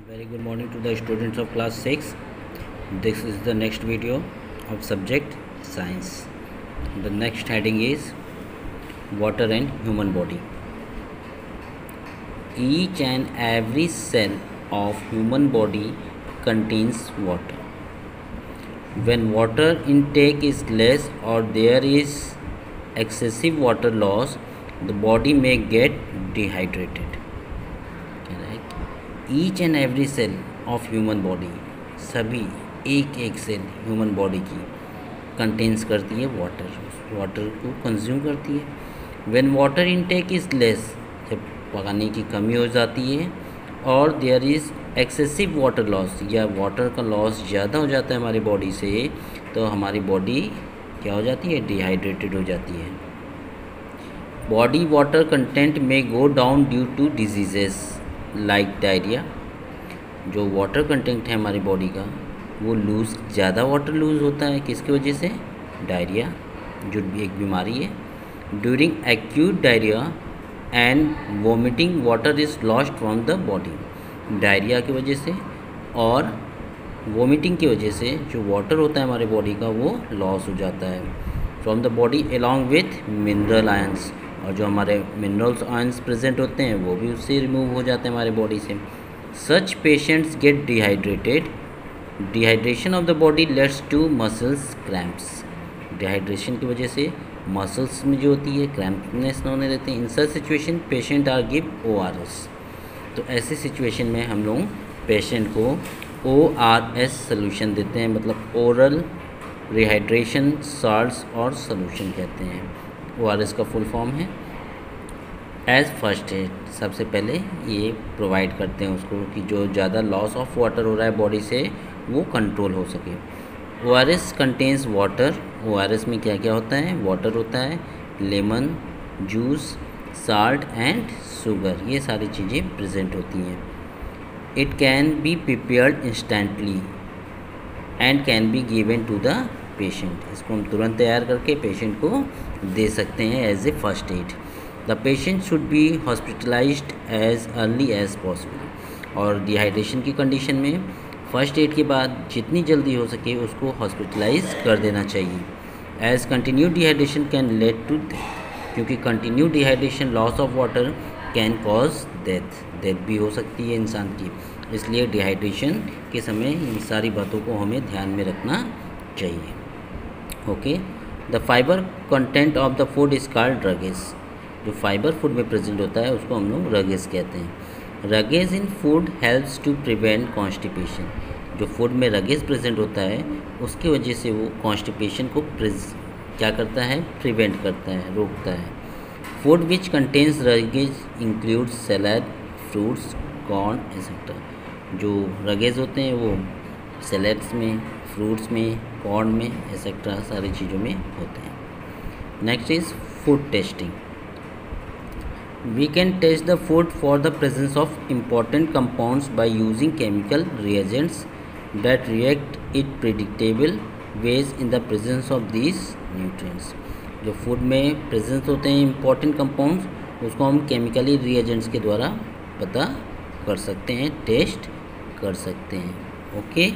Very good morning to the students of class 6. This is the next video of subject science. The next heading is water and human body. Each and every cell of human body contains water. When water intake is less or there is excessive water loss, the body may get dehydrated. Each and every cell of human body, सभी एक एक cell human body की contents करती है water को consume करती है। When water intake is less, जब पानी की कमी हो जाती है, और there is excessive water loss, या वाटर का लॉस ज़्यादा हो जाता है हमारी बॉडी से, तो हमारी बॉडी क्या हो जाती है, डिहाइड्रेटेड हो जाती है। बॉडी वाटर कंटेंट में go down due to diseases like diarrhoea. जो वाटर कंटेंट है हमारी बॉडी का वो ज़्यादा वाटर लूज़ होता है, किसकी वजह से, डायरिया, जो एक बीमारी है। During acute diarrhoea and vomiting water is lost from the body. Diarrhoea की वजह से और वोमिटिंग की वजह से जो वाटर होता है हमारे बॉडी का वो लॉस हो जाता है from the body along with mineral ions, और जो हमारे मिनरल्स आयंस प्रेजेंट होते हैं वो भी उससे रिमूव हो जाते हैं हमारे बॉडी से। Such patients get dehydrated. Dehydration of the body leads to muscles cramps. Dehydration की वजह से मसल्स में जो होती है क्रैम्पनेस होने देते हैं। In such situation patient are give ORS। तो ऐसे सिचुएशन में हम लोग पेशेंट को ORS सोल्यूशन देते हैं, मतलब ओरल रिहाइड्रेशन साल्ट्स और सोल्यूशन कहते हैं। ORS का फुल फॉर्म है एज फर्स्ट एड। सबसे पहले ये प्रोवाइड करते हैं उसको कि जो ज़्यादा लॉस ऑफ वाटर हो रहा है बॉडी से वो कंट्रोल हो सके। ORS contains water. ORS में क्या क्या होता है, वाटर होता है, lemon juice, salt and sugar, ये सारी चीज़ें प्रेजेंट होती हैं। It can be prepared instantly and can be given to the patient. इसको हम तुरंत तैयार करके पेशेंट को दे सकते हैं as a first aid. The patient should be hospitalised as early as possible. और डिहाइड्रेशन की कंडीशन में फर्स्ट एड के बाद जितनी जल्दी हो सके उसको हॉस्पिटलाइज कर देना चाहिए। As continue dehydration can lead to death, क्योंकि continue dehydration loss of water can cause death भी हो सकती है इंसान की। इसलिए डिहाइड्रेशन के समय इन सारी बातों को हमें ध्यान में रखना चाहिए। Okay, the fibre content of the food is called roughage. जो फाइबर फूड में प्रेजेंट होता है उसको हम लोग रगेज कहते हैं। Roughage in food helps to prevent constipation. जो फूड में रगेज प्रेजेंट होता है उसकी वजह से वो कॉन्स्टिपेशन को क्या करता है, प्रिवेंट करता है, रोकता है। Food which contains roughage include salad, fruits, corn etcetera. जो रगेज होते हैं वो सैलड्स में, फ्रूट्स में, कॉर्न में एक्सेट्रा सारी चीज़ों में होते हैं। Next is food testing. We can test the food for the presence of important compounds by using chemical reagents that react in predictable ways in the presence of these nutrients. जो food में presence होते हैं important compounds उसको हम chemically reagents के द्वारा पता कर सकते हैं, टेस्ट कर सकते हैं। Okay,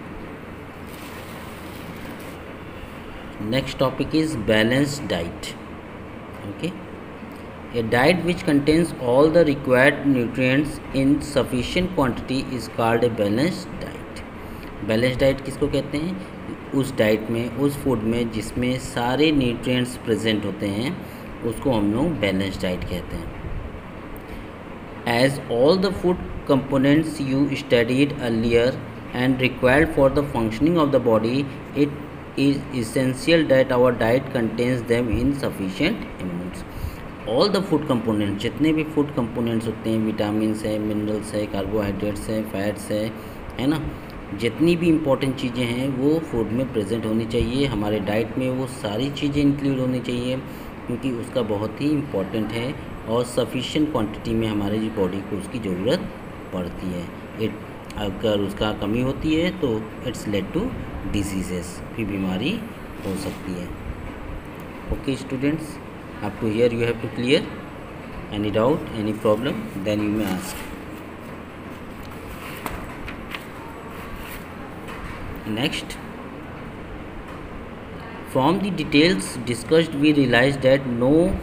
next topic is balanced diet. Okay, A diet which contains all the required nutrients in sufficient quantity is called a balanced diet. Balanced diet किसको कहते हैं, उस डाइट में, उस फूड में जिसमें सारे न्यूट्रिएंट्स प्रेजेंट होते हैं उसको हम लोग बैलेंस्ड डाइट कहते हैं। As all the food components you studied earlier and required for the functioning of the body, it is essential that our diet contains them in sufficient amounts. All the food components, जितने भी food components होते हैं, vitamins है, minerals है, carbohydrates है, fats है ना, जितनी भी इम्पोर्टेंट चीज़ें हैं वो फूड में प्रेजेंट होनी चाहिए। हमारे डाइट में वो सारी चीज़ें इंक्लूड होनी चाहिए, क्योंकि उसका बहुत ही इम्पोर्टेंट है और सफिशिएंट क्वांटिटी में हमारे बॉडी को उसकी ज़रूरत पड़ती है। अगर उसका कमी होती है तो इट्स लेड टू डिजीजेस, फिर बीमारी हो सकती है। Okay students, up to here you have to clear. Any doubt, any problem, then you may ask. Next, from the details discussed, we realized that no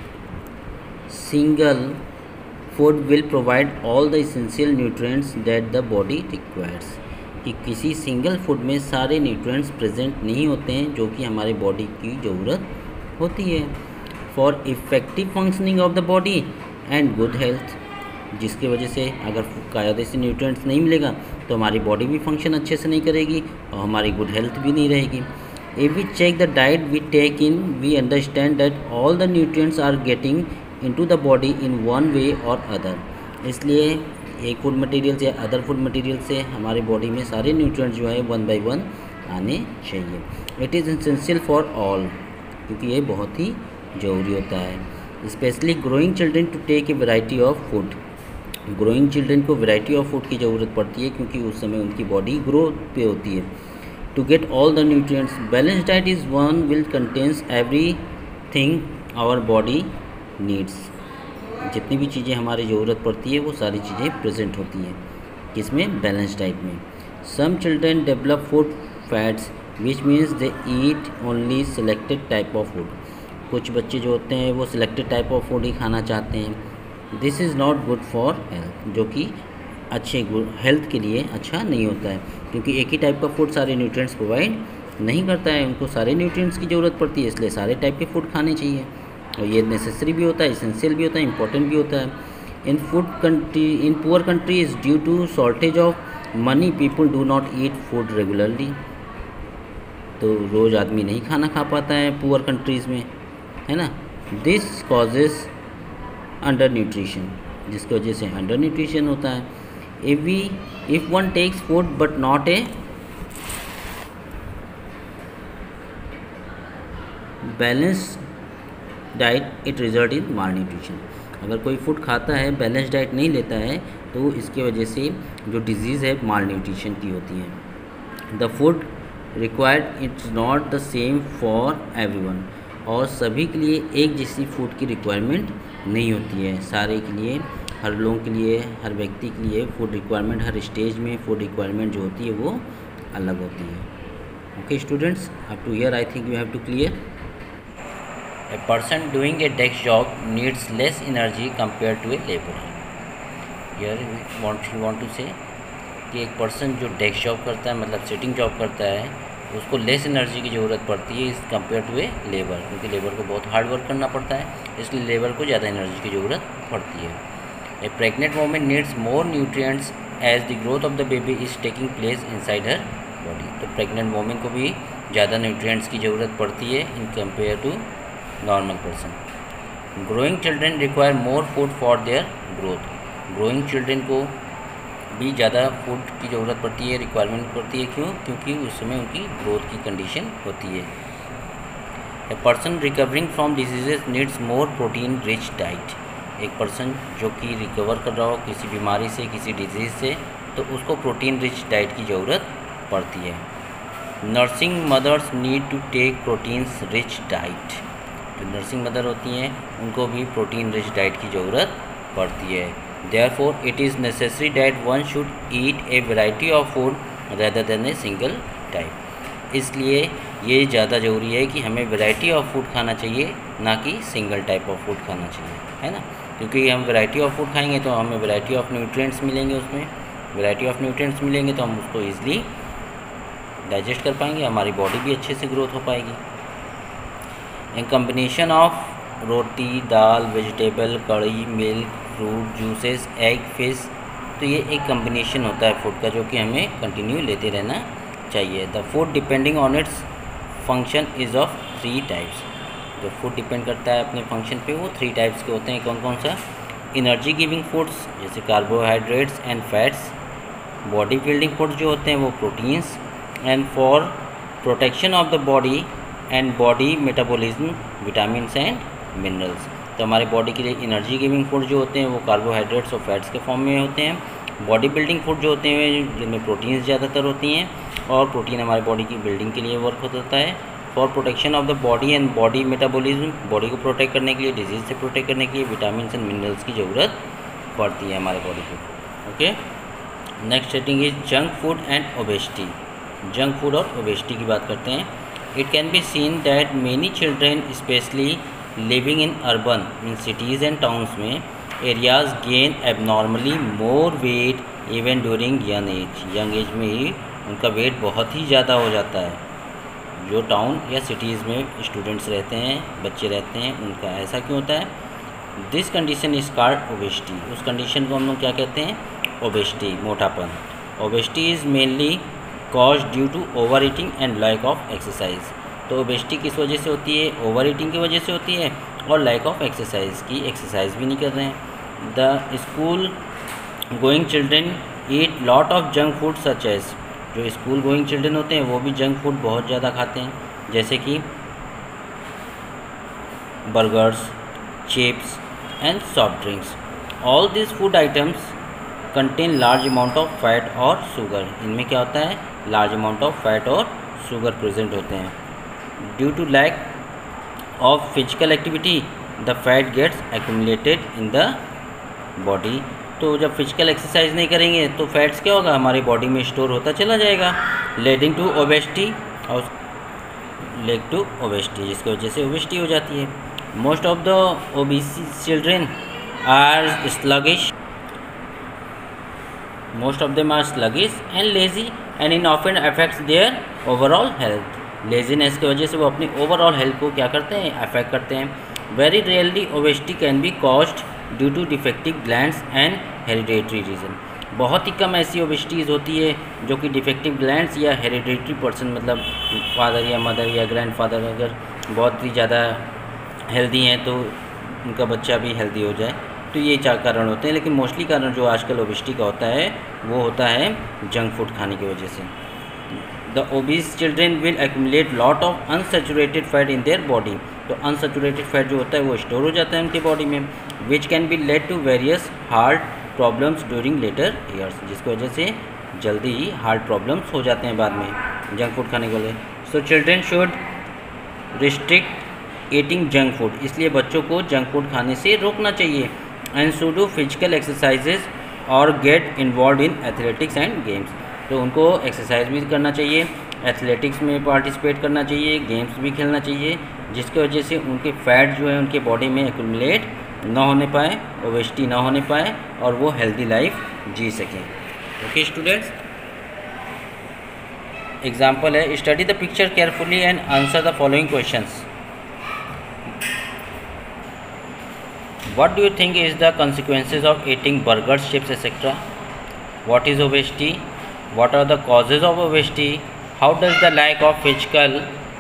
single food will provide all the essential nutrients that the body requires. कि किसी single food में सारे nutrients present नहीं होते हैं जो कि हमारे बॉडी की ज़रूरत होती है for effective functioning of the body and good health, जिसकी वजह से अगर कायदे से न्यूट्रिएंट्स नहीं मिलेगा तो हमारी बॉडी भी फंक्शन अच्छे से नहीं करेगी और हमारी गुड हेल्थ भी नहीं रहेगी. If we check the diet we take in, we understand that all the nutrients are getting into the body in one way or other. इसलिए एक फूड मटेरियल या अदर फूड मटेरियल से हमारे body में सारे न्यूट्रिएंट्स जो है one by one आने चाहिए. It is essential for all, क्योंकि ये बहुत ही ज़रूरी होता है. Specially growing children to take a variety of food. Growing children को वैरायटी ऑफ फूड की ज़रूरत पड़ती है क्योंकि उस समय उनकी बॉडी ग्रोथ पे होती है. To get all the nutrients, balance diet is one will contains every thing our body needs. जितनी भी चीज़ें हमारी ज़रूरत पड़ती है वो सारी चीज़ें प्रेजेंट होती हैं किसमें, बैलेंस डाइट में. Some children develop food fats which means they eat only selected type of food. कुछ बच्चे जो होते हैं वो सिलेक्टेड टाइप ऑफ फूड ही खाना चाहते हैं. This is not good for health, जो कि अच्छे हेल्थ के लिए अच्छा नहीं होता है क्योंकि एक ही टाइप का फूड सारे न्यूट्रिएंट्स प्रोवाइड नहीं करता है. उनको सारे न्यूट्रिएंट्स की ज़रूरत पड़ती है, इसलिए सारे टाइप के फूड खाने चाहिए और ये नेसेसरी भी होता है, इसेंशियल भी होता है, इंपॉर्टेंट भी होता है. In poor countries due to shortage of money people do not eat food regularly. तो रोज़ आदमी नहीं खाना खा पाता है पुअर कंट्रीज़ में, है ना. दिस कॉजेज़ अंडर न्यूट्रिशन, जिसकी वजह से अंडर न्यूट्रिशन होता है. If one takes food but not a balance diet it result in malnutrition. अगर कोई फूड खाता है बैलेंस डाइट नहीं लेता है तो इसकी वजह से जो डिजीज़ है माल न्यूट्रिशन की होती है. The food required it's not the same for everyone. और सभी के लिए एक जैसी फूड की रिक्वायरमेंट नहीं होती है. सारे के लिए, हर लोगों के लिए, हर व्यक्ति के लिए फूड रिक्वायरमेंट, हर स्टेज में फूड रिक्वायरमेंट जो होती है वो अलग होती है. Okay students, up to here I think you have to clear. A person doing a desk job needs less energy compared to a laborer. Here we want to say कि एक person जो डेस्क जॉब करता है, मतलब sitting job करता है, उसको less energy की ज़रूरत पड़ती है इस कंपेयर टू ए लेबर, क्योंकि लेबर को बहुत हार्ड वर्क करना पड़ता है, इसलिए लेबर को ज़्यादा एनर्जी की ज़रूरत पड़ती है. A pregnant women needs more nutrients as the growth of the baby is taking place inside her body. तो प्रेग्नेंट वोमेन को भी ज़्यादा न्यूट्रिएंट्स की ज़रूरत पड़ती है in compare to normal person. Growing children require more food for their growth. Growing children को भी ज़्यादा फूड की ज़रूरत पड़ती है, रिक्वायरमेंट पड़ती है. क्यों? क्योंकि उस समय उनकी ग्रोथ की कंडीशन होती है. A person recovering from diseases needs more protein rich diet. एक पर्सन जो कि रिकवर कर रहा हो किसी बीमारी से, किसी डिजीज़ से, तो उसको प्रोटीन रिच डाइट की ज़रूरत पड़ती है. Nursing mothers need to take proteins rich diet. जो नर्सिंग मदर होती हैं उनको भी प्रोटीन रिच डाइट की ज़रूरत पड़ती है. Therefore it is necessary that one should eat a variety of food rather than a single type. इसलिए ये ज़्यादा ज़रूरी है कि हमें वैरायटी ऑफ फूड खाना चाहिए, ना कि सिंगल टाइप ऑफ फूड खाना चाहिए, है ना. क्योंकि हम वैरायटी ऑफ फूड खाएंगे तो हमें वैरायटी ऑफ न्यूट्रिएंट्स मिलेंगे, उसमें वैरायटी ऑफ न्यूट्रिएंट्स मिलेंगे तो हम उसको ईज़िली डाइजेस्ट कर पाएंगे, हमारी बॉडी भी अच्छे से ग्रोथ हो पाएगी. A combination of roti, dal, vegetable, kadhi, milk, fruit, juices, egg, fish, तो ये एक कम्बिनेशन होता है फूड का जो कि हमें कंटिन्यू लेते रहना चाहिए. The food depending on its function is of 3 types. जो फूड डिपेंड करता है अपने फंक्शन पे वो 3 टाइप्स के होते हैं. कौन कौन सा? एनर्जी गिविंग फूड्स जैसे carbohydrates and fats. Body building foods जो होते हैं वो proteins. And for protection of the body and body metabolism vitamins and minerals. तो हमारे बॉडी के लिए एनर्जी गिविंग फूड जो होते हैं वो कार्बोहाइड्रेट्स और फैट्स के फॉर्म में होते हैं. बॉडी बिल्डिंग फूड जो होते हैं जिनमें प्रोटीन्स ज़्यादातर होती हैं और प्रोटीन हमारे बॉडी की बिल्डिंग के लिए वर्क होता है. For protection of the body and body metabolism, body को प्रोटेक्ट करने के लिए, डिजीज़ से प्रोटेक्ट करने के लिए विटामिन्स एंड मिनरल्स की ज़रूरत पड़ती है हमारे बॉडी को. Okay, next setting is junk food and obesity. Junk food और ओबेसिटी की बात करते हैं। It can be seen that many children specially living in urban in cities and towns में areas gain abnormally more weight even during young age में ही उनका wait बहुत ही ज़्यादा हो जाता है। जो टाउन या सिटीज़ में स्टूडेंट्स रहते हैं, बच्चे रहते हैं, उनका ऐसा क्यों होता है? This condition is called obesity. उस कंडीशन को हम लोग क्या कहते हैं? ओबेसिटी, मोटापन। Obesity is mainly cause due to over eating and lack of exercise. तो ओबेसिटी किस वजह से होती है? ओवर ईटिंग की वजह से होती है और लैक ऑफ एक्सरसाइज की एक्सरसाइज भी नहीं कर रहे हैं। The school going children eat lot of junk food such as. जो स्कूल गोइंग चिल्ड्रेन होते हैं वो भी जंक फूड बहुत ज़्यादा खाते हैं, जैसे कि burgers, chips and soft drinks. All this food items contain large amount of fat और शुगर। इनमें क्या होता है? लार्ज अमाउंट ऑफ फैट और शुगर प्रेजेंट होते हैं। Due to lack of physical activity the fat gets accumulated in the body. तो जब फिजिकल एक्सरसाइज नहीं करेंगे तो फैट्स क्या होगा? हमारी बॉडी में स्टोर होता चला जाएगा, लीडिंग टू ओबेसिटी और लीड टू ओबेसिटी, जिसकी वजह से ओबेसिटी हो जाती है। Most of the obese children are sluggish, most of them are sluggish and lazy and in often affects their overall health. Laziness की वजह से वो अपनी ओवरऑल हेल्थ को क्या करते हैं? अफेक्ट करते हैं। Very rarely obesity can be caused due to defective glands and hereditary reason. बहुत ही कम ऐसी ओबेसिटीज़ होती है जो कि डिफेक्टिव ग्लैंड्स या हेरिडेटरी पर्सन, मतलब फादर या मदर या ग्रैंडफादर अगर बहुत ही ज़्यादा हेल्दी हैं तो उनका बच्चा भी हेल्दी हो जाए, तो ये 4 कारण होते हैं। लेकिन मोस्टली कारण जो आजकल ओबेसिटी का होता है वो होता है जंक फूड खाने की वजह से। The obese children will accumulate lot of unsaturated fat in their body. तो अनसैचुरेटेड फैट जो होता है वो स्टोर हो जाता है उनके बॉडी में, which can be lead to various heart problems during later years, जिसकी वजह से जल्दी ही हार्ट प्रॉब्लम्स हो जाते हैं बाद में जंक फूड खाने के लिए। So children should restrict eating junk food. इसलिए बच्चों को जंक फूड खाने से रोकना चाहिए। And should do physical exercises और get involve in athletics and games. तो उनको एक्सरसाइज भी करना चाहिए, एथलेटिक्स में पार्टिसिपेट करना चाहिए, गेम्स भी खेलना चाहिए, जिसकी वजह से उनके फैट जो है उनके बॉडी में एक्यूमुलेट ना होने पाए, ओबेसिटी ना होने पाए और वो हेल्दी लाइफ जी सकें। ओके स्टूडेंट्स, एग्जाम्पल है, study the picture carefully and answer the following questions. What do you think is the consequences of eating burgers, chips, etc.? What is obesity? What are the causes of obesity? How does lack of physical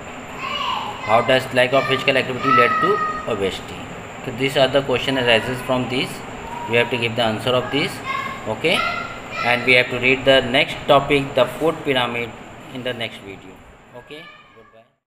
activity lead to obesity? So these are the question arises from these. We have to give the answer of these. Okay, and we have to read the next topic, the food pyramid, in the next video. Okay.